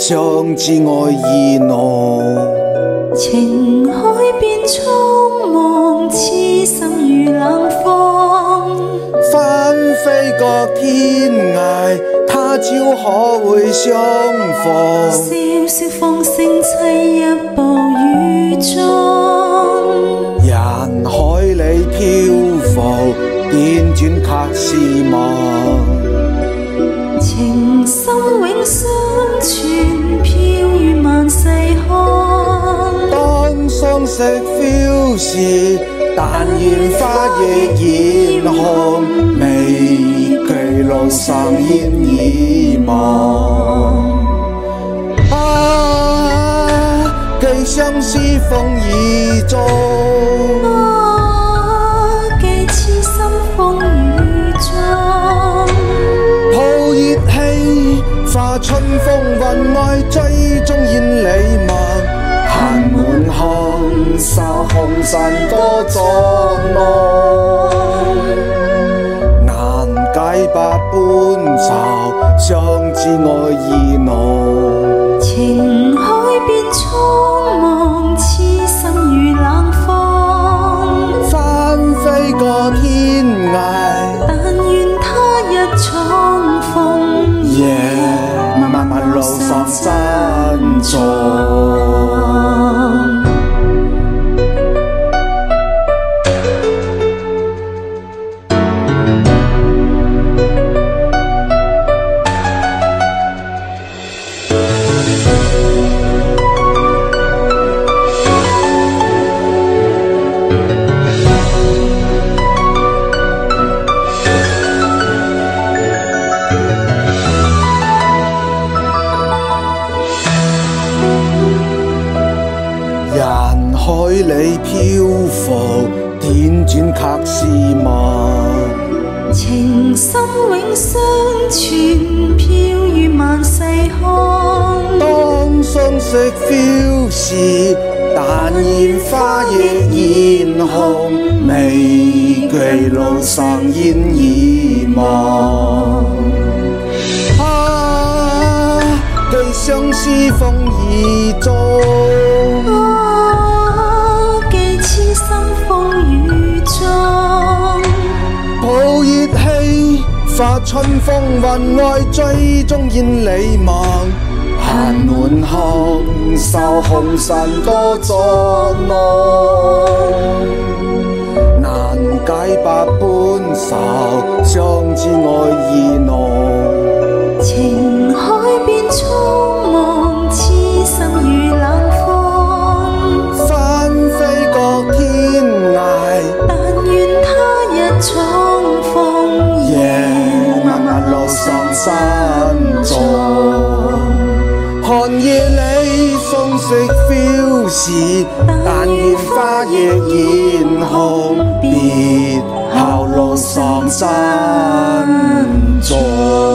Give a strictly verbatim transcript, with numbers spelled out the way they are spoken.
相知愛意濃。 情海變蒼茫，痴心如冷風。 翻飛過天涯，他朝可會相逢？ 蕭蕭風聲凄泣暴雨中， 人海裏漂浮，輾轉卻是夢。 情深永相傳，飄於萬世空。 當相識 feel 時，但願花亦艷紅，未懼路上煙已茫。啊，寄相思風雨中。 啊，寄痴心風雨中。 抱熱氣，化春風雲外，追蹤煙里漫。閒滿空，受紅塵多作弄，難解百般愁，相知愛意濃。 情海變蒼茫，痴心如冷風。 翻飛過天涯， 但願他日重逢， 夜漫漫路上珍重。人海裏漂浮，輾轉卻是夢。 情深永相傳，飄於萬世空。 當相識 feel 時，但願花亦艷紅，未懼路上煙已茫。啊，寄相思風雨中。 啊，寄痴心風雨中。 抱熱氣，化春風雲外，追蹤煙里漫。閒滿空，受紅塵多作弄，難解百般愁，相知愛意濃。 情海變蒼茫，痴心如冷風。 翻飛過天涯， 但願他日重逢， 夜漫漫路上珍重。寒夜裏相識 feel 時，但願花亦艷紅，別後路上珍重。